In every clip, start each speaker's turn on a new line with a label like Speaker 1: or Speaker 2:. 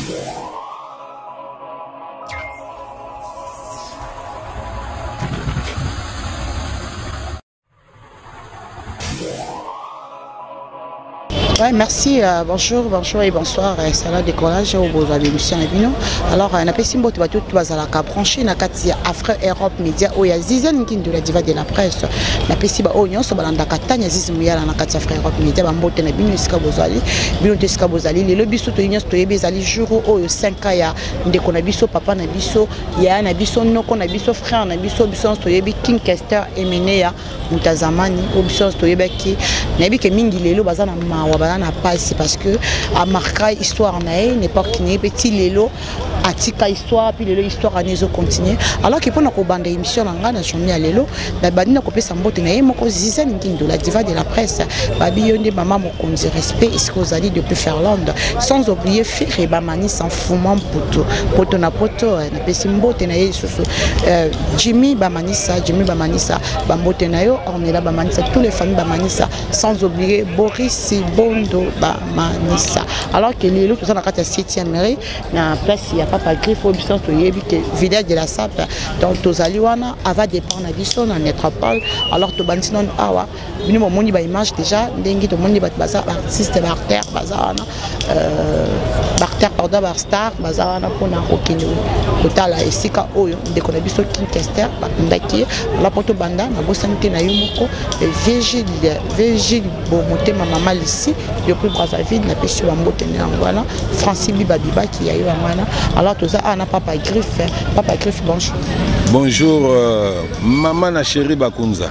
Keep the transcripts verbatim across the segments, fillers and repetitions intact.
Speaker 1: Ouais, merci, euh, bonjour, bonjour et bonsoir. C'est là décollage au beau Lucien Avino. Alors, on a fait Simbo, tu vas tout bazalaka branché, na kati Afra Europe Média, où il y a Zizen qui de la diva de la presse. Na pesi ba onyo so balanda katanya zizi muyala na kati Afra Europe Média ba mbote na bino esika bozali, bino te esika bozali. Le biso to nyos to yebezali jour au cinq ans ya ndeko na biso papa na biso, ya na biso noko na biso frère na biso biso to yebi King Kester Emenea mutazamani au biso to yebaki na bi ke mingi lelo bazana mawa n'a pas ici parce que à marquer histoire nae n'importe qui n'est petit lelo atika histoire puis lelo histoire à nezo continuer alors que pour na ko bande émission nga na journée à lelo na bandi na ko pesa mbote na yemo ko zizani ngindo la diva de la presse babi yonde maman mo konzi respect est-ce que vous allez depuis Ferland sans oublier Firi Bamani sans fumant poto poto na poto na pesi mbote na yeso Jimmy Bamanisa Jimmy Bamanisa bambote na yo ornela Bamanisa tous les familles Bamanisa sans oublier Boris Bondo Bamanisa alors que les autres sont dans la septième mairie na place il y a papa griffe au bisson to yebi que village de la sap donc tozaliwana ava dépendre na biso na métropole alors to bandi non awa bini mo moni ba image déjà ndengi to moni ba baza artiste ba artère baza wana euh barter pardon ba star baza wana pona okini kotala esika oyo ndeko na biso King Kester ndaki la poto banda na bosanité na yo moko Virgile Virgile bo motema mama ici depuis Brazzaville na pesi wa mbote na ngwana Francis Bibabiba qui a eu amana alors tout ça ana papa griffe papa griffe bonjour
Speaker 2: bonjour euh, maman na chérie Bakunza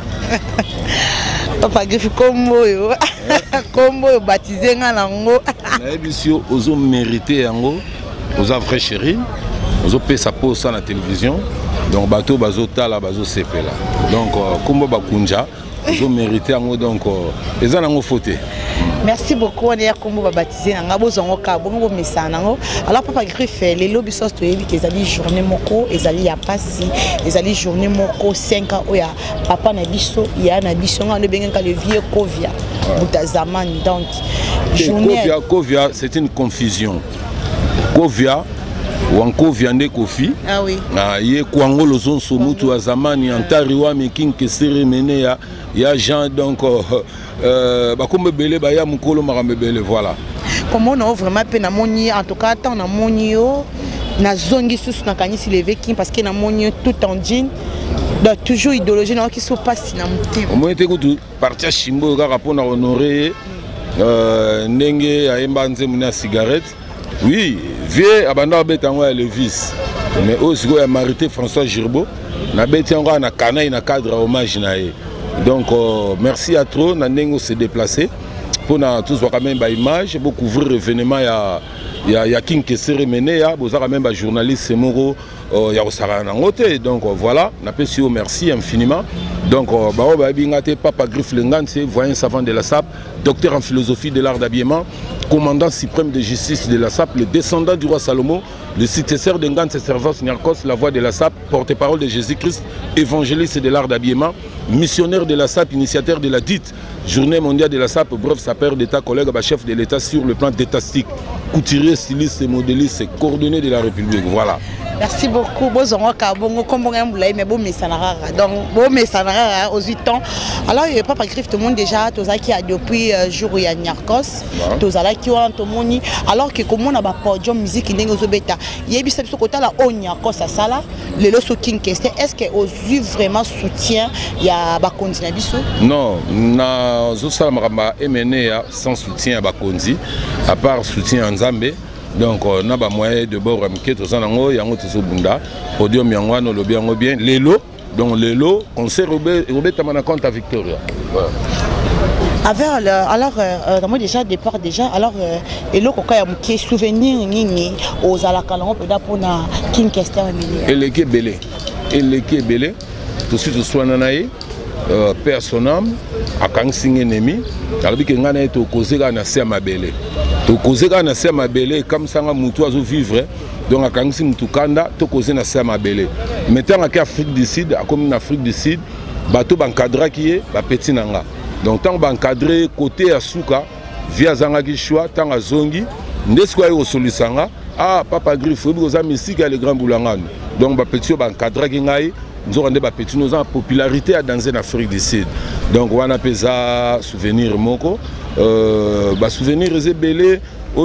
Speaker 1: papa griffe kombo yo kombo yo baptisé nga nango
Speaker 2: na ebisio ozo mériter yango ozo vrai chérie ozo pesa posa na télévision donc bateau bazo tala bazo sepela donc kombo Bakunja ozo mériter yango donc eza nango faute.
Speaker 1: Merci beaucoup. On est comme vous baptisé nanga bozongo ka bongo messana nango alors papa griffe les lobby sos to yebi que ezali journée moko ezali ya pasi ezali journée moko cinq ans oya papa na biso ya na biso nga le benga le vieux Kovia mutazamani donc
Speaker 2: journée Kovia Kovia c'est une confusion Kovia Wankovia nde Kofi
Speaker 1: ah oui
Speaker 2: ah ye kwango lozo somutu wa zamani antariwa King Kester Emenea ya Jean donc euh bakombe belé ba ya mukolo makambe belé voilà
Speaker 1: comment on a vraiment pe na moni en tout cas tant na moni yo na zongi sous na kanisi levé King parce que na moni tout en jean donc toujours idéologie na qui se passe na muté
Speaker 2: moi était tout partir chimbo kaka pona honorer euh ndenge ayemba nzemu na cigarette oui vieux abanda betango ya Levis mais aussi ko ya Marité François Girbeau na betango na kanai na cadre hommage na ye donc euh, merci à trop na ndenge se déplacer pour na tous voir quand même ba image pour couvrir l'événement ya ya ya King Kester Emenea boza quand même ba journaliste Moro euh, ya osara na ngote donc euh, voilà na pesi au merci infiniment donc euh, ba ba bingate papa griffe lengance voyant savant de la S A P docteur en philosophie de l'art d'habillement commandant suprême de justice de la S A P le descendant du roi Salomon le successeur de Ngantse Servos Niarkos la voix de la S A P porte-parole de Jésus-Christ évangéliste de l'art d'habillement missionnaire de la S A P initiateur de la dite journée mondiale de la S A P bref sa père d'état collègue bah, chef de l'état sur le plan d'étatique couturier styliste et modéliste coordonné de la République voilà.
Speaker 1: Merci beaucoup. Bozongo kabongo kombo ngambula mais bon mesanara donc bon mesanara aux huit ans. Alors papa griffe tout le monde déjà tozaki a depuis jour où il y a Niarkos tozalaki wa tomoni alors que comment on a ba podium musique ndenge ozobeta yebisa biso kota la o Niarkos à sala lelo so King Kester est-ce que ozu vraiment soutien ya ba continue biso
Speaker 2: non na zo sala makamba Emenea sans soutien ba konzi à part soutien Nzambe. Donc on a pas moyen de bord amké tout ça nango yango tout bunda podium yango no lobi yango bien lelo donc lelo concert Robert Robert Tamana compte à Victoria voilà.
Speaker 1: Avec le, alors euh, moi déjà départ déjà alors euh, et là quand il y a souvenir nini aux alakalongo peut-être pour na King Kester Emenea
Speaker 2: et le qui belé et le qui belé tout suite soit nanaï père son âme à Kangsing ennemi alors que ngana est au causé na se mabele to causé na se mabele comme ça nga mutu azo vivre donc à Kangsing mutukanda to causé na se mabele maintenant à Afrique du Sud à comme en Afrique du Sud bateau bankadra qui est ba petit nanga donc tant bankadré côté à Souka via zanga ki choix tant à zongi ndesko ay osolisanga ah Papa Griff oyebi koza mystique ya le grand boulangano donc bapeti oyo bancadraki ngai nzokande bapeti noza popularité ya danser na Afrique du Sud donc wana mpe eza souvenir moko euh, basouvenir eza ebele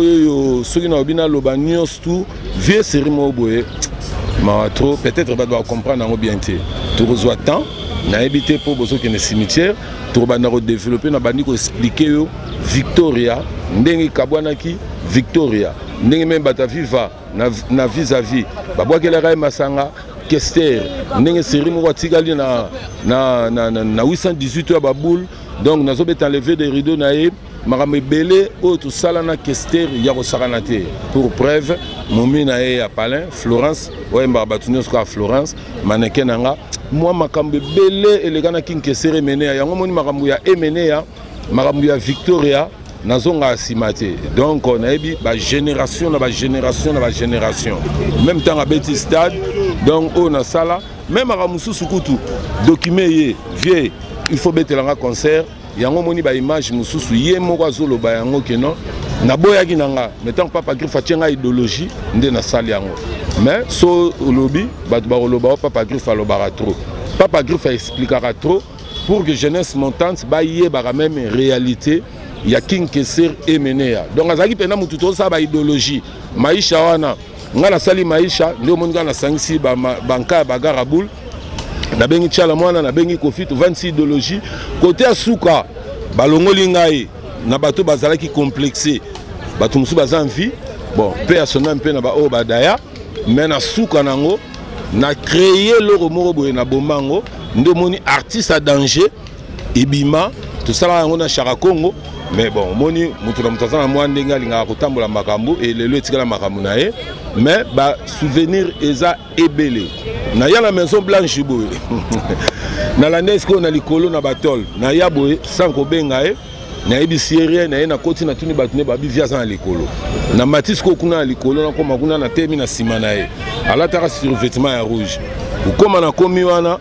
Speaker 2: oyo soki na obi naloba nyonso tu vie série moko boye mawa trop peut-être bato bacomprendre yango bien te tokozwa temps nayebi te mpo bozokende cimetière tokobanda kodéveloppe na bandi koexplike yo Victoria ndenge ekabwanaki Victoria ndenge meme bato aviva na vis-à-vis babwakelaka ye masanga Kester ndenge série moko atikali na, na, na, na, na huit cent dix-huit ya baboule donc nazobeta enlevé des rideaux na ye makambo ebele oyo tosala na Kester ya kosakana te pour preuve momi na ye ya Palin Florence oyembaka bato nyonso kaka Florence maneke na nga mwa makambo ebele eleka na King Kester emeneya yango moni makambo ya emeneya makambo ya Victoria nazonga nsima te donc nayebi bagénération na bagénération na bagénération même temps abeti stade donc oyo nasala même makambo mosusu kutu document ye vie il faut betelanga concert yango moni baimage mosusu ye moko azoloba yango keno naboyaki na nga metant Papa Griff atie nga idéologie nde nasali yango mais so olobi bato bakoloba Papa Griff alobaka trop Papa Griff aexplikaka trop pour que jeunesse montante bayebaka même réalité ya King Kester emeneya donc azalaki mpena motu tosala baidéologie maisha wana nga nasali maisha nde omoni nga nasangisi banka ya bagaraboule nabengi Tchala mwana nabengi Kofi tovandisi idéologie kote ya suka balongoli ngai na bato bazalaki complexé bato mosusu baza mvi bon mpe ya sona mpe na baoyo badaya me na suka nango na créé loko moko boye na bombango nde omoni artiste à danger ebima tosalaka yango na Chara Congo mais bon moni mutu na mutu aza na mwa ndenge alingaka kotambola makambo elelo etikala makambo na ye mais basouvenir eza ebele na ya na maison blanche boye nalanda esikoyo na likolo na batole na ya boye sans kobenga ye nayebisi ye rien na ye nakoti natuni bato ne babi vi aza na likolo na mati sikoyo kuna na likolo nakoma kuna natemi na nsima na ye alataka survêtement ya rouge okoma nakomi wana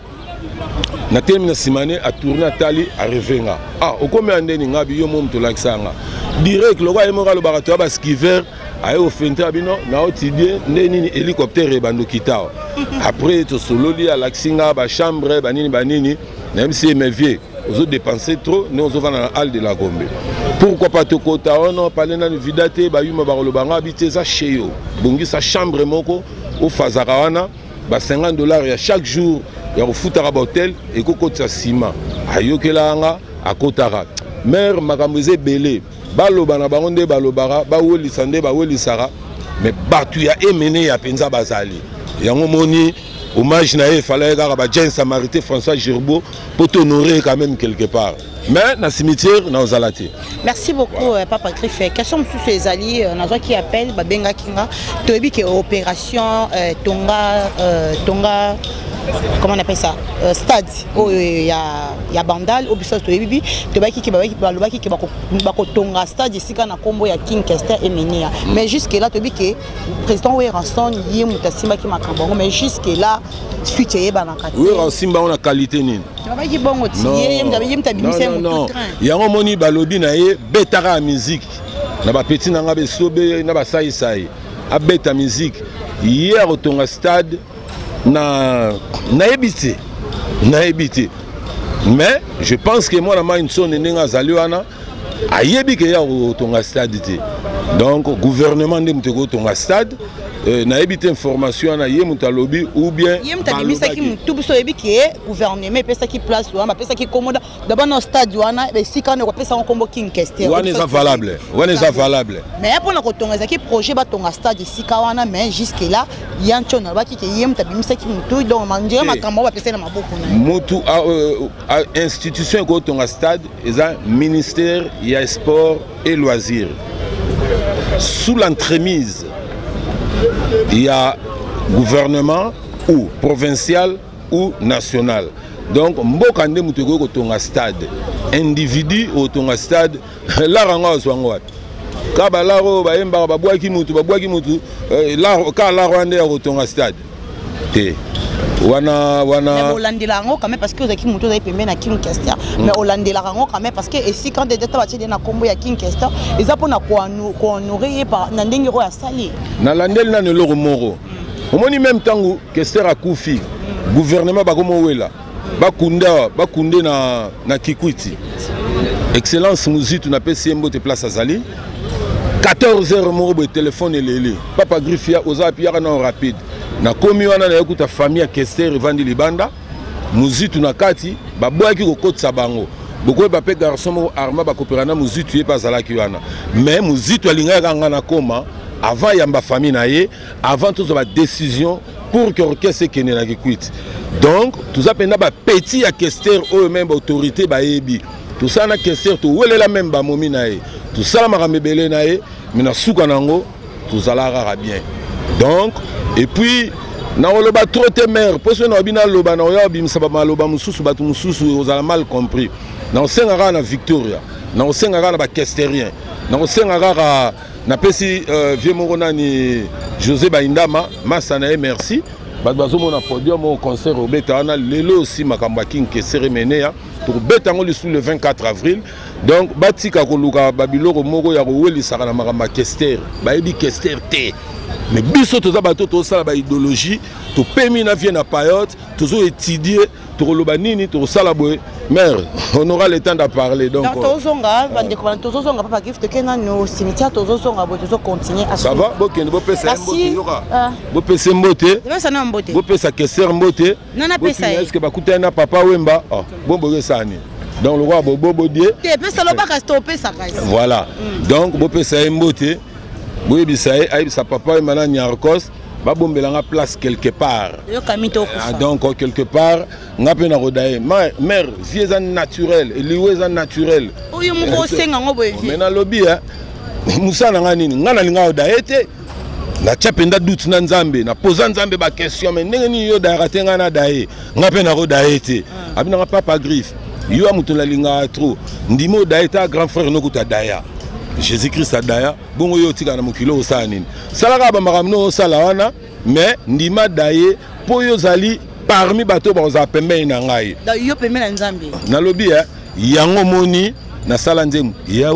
Speaker 2: natemi na simane a tourner atali a revenga ah okomi andeni ngabi yo mom tolakisa nga direct lokwa ye moko alobaka to ba skiver aye ofente abino na otidie ndeni hélicoptère bando kitao après to sololi a laksinga ba chambre banini banini même si mes vieux ozo dépenser trop nous ozo vana na hall de la Gombe pourquoi pas to kota ono palena ni vidate ba yuma ba kolobanga biteza cheyo bongi sa chambre moko o fazaka wana ba cinquante dollars ya chaque jour ya kofutaka ba hotel ekokotisa sima ayokelanga akotaka mère makambo eze belé baloba na bango nde balobaka bawelisa nde bawelisaka mais bato ya emene ya penza bazali yango moni hommage na ye fallait kaka ba Jean Samarité François Gerbeau pour t'honorer quand même quelque part mais na cimetière na ozalati.
Speaker 1: Merci beaucoup euh, Papa Griff. Question sur ces alliés nazo qui appelle babenga kinga toyebi ke opération euh, Tonga euh, Tonga comment on appelle ça euh, stade oh il y a il y a Bandal au biso toyebi tobaki ki babaki balobaki ki bako bako Tonga stade isika na kombo ya King Kester emenea mais jusque là toyebi ke président Weranson yé mutasima ki makambo mais jusque là suite yeba na kati
Speaker 2: Weranson ba on a qualité nini
Speaker 1: babaki bongo tiye mtabi mtabi
Speaker 2: non yango moni balobi na ye betaka musique na ba petit nanga be sobe na ba sai sai a beta musique hier au Tonga stade na naebité naebité mais je pense que moi la main une sonne nenga zaliwana ayebi ke ya au Tonga stade te donc gouvernement de muteko Tonga stade Euh, na ebite information na ye mutalobi ou bien
Speaker 1: yem tabimisa ki mutu biso yebi ki gouvernement pesa ki place wana pesa ki komoda d'abord no stade wana be sika ne ko pesa ko kombo King Kester
Speaker 2: wana est valable wana est valable
Speaker 1: mais pour na ko tonga zaki projet ba tonga stade sika wana mais jusque là yancho na ba ki ke yem tabimisa ki mutu donc manjira makambo ba pesa na maboko na
Speaker 2: mutu a institution ko tonga stade eza ministère ya sport et loisirs sous l'entremise il y a gouvernement ou provincial ou national. Donc, mboka nde muteko ko tonga stade. Individu au tonga stade, la ranga oswangwa. Ka ba la ro ba yemba ba bwaki mutu ba bwaki mutu la ka la rwanda ko tonga stade. Te. wana wana
Speaker 1: mais olandela rango quand même parce que ozaki moto ozali pembeni na King Kester mais olandela rango quand même parce que ici quand déjà batie na kombo ya King Kester eza pona ko honorer par na ndenge ro ya sali
Speaker 2: na landel na ne loro moro omoni même tango Kester akufi gouvernement bakomo wela bakunda bakunde na na Kikwiti excellence Muzitu na P C M te place azali quatorze heures moro bo téléphone elele papa Griffia ozapi ya na rapide na komi wana na yokuta famille Kester evandi libanda Muzitu na kati baboyaki kokotisa bango boko ba pe garçon mo arma ba kopérana Muzitu ye bazalaki wana mais Muzitu alingaka ngana koma avant yamba famille na ye avant tout ba décision pour que orchestre kene na Kikwiti donc tout ça pena ba petit ya Kester o même autorité ba yebi tout ça na Kester to welela même ba momi na ye tout ça la maramebele na ye mina suka nango tout ça la rara bien donc et puis na oloba trop te mère parce que na bina loba na oya bimsa ba maloba mususu batu mususu ozala mal compris na osenga na Victoria na osenga na ba Kesterien na osenga na na pesi vieux morona ni José Baindama masa na merci ba bazo mona podium au concert au Betana lelo aussi makamba King Kester menea pour Betango le sous le vingt-quatre avril donc batika koluka babiloko moko ya kowelisa na makamba Kester ba ebi Kester te mais biso toza bato to sala ba idéologie to pemi na vie na payote tozo étudier to koloba nini to sala boy mère on aura le temps de parler donc
Speaker 1: tozonga bande ko tozonga papa gift kena no cimetière tozonga bo tozo continuer à
Speaker 2: ça va bo kende bo pesa mbote yoka bo pesa mbote
Speaker 1: pesa na mbote
Speaker 2: bo pesa Kester mbote
Speaker 1: nana pesa
Speaker 2: est-ce que bakuta na papa Wemba oh bon bo sani donc le roi bobo bodie
Speaker 1: te pesa lo baka stopper ça
Speaker 2: voilà donc bo pesa mbote oui, sa papa est maintenant Niarkos, ba bombelanga place quelque part. Ah, donc quelque part, nga pe na rodaye. Mère, vie est naturel, liwe est naturel.
Speaker 1: Oyo mo senga ngo boye.
Speaker 2: Mais na lobby hein. Musa na nga nini? Nga na linga rodaye te. Na chapenda doute na Nzambe, na posa Nzambe ba question mais ndenge ni yo da ratenga na daye. Nga pe na rodaye te. Abina nga papa griffe. Yo amuto la linga trop. Ndimo daye ta grand frère no kuta daya. Jésus-Christ adaya bongo yo tika na mokilo osanini salaka ba makamno osala wana mais ndima daye po yo zali parmi bato ba za pembe na ngai
Speaker 1: da yo pembe na Nzambe
Speaker 2: na lobi ya yango moni na sala nzemu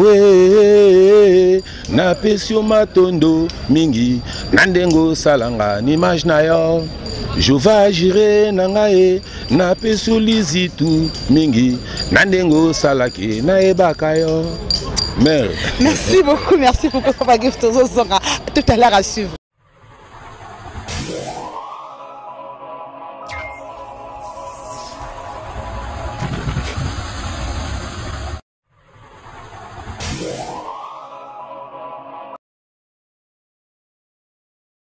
Speaker 2: yawe na pesio matondo mingi na ndengo salanga ni image na yo je vais agir na ngai na pesio lizitu mingi na ndengo salaki na ebaka yo. Mère.
Speaker 1: Merci beaucoup, merci beaucoup, Papa Gift. Tout à l'heure à suivre.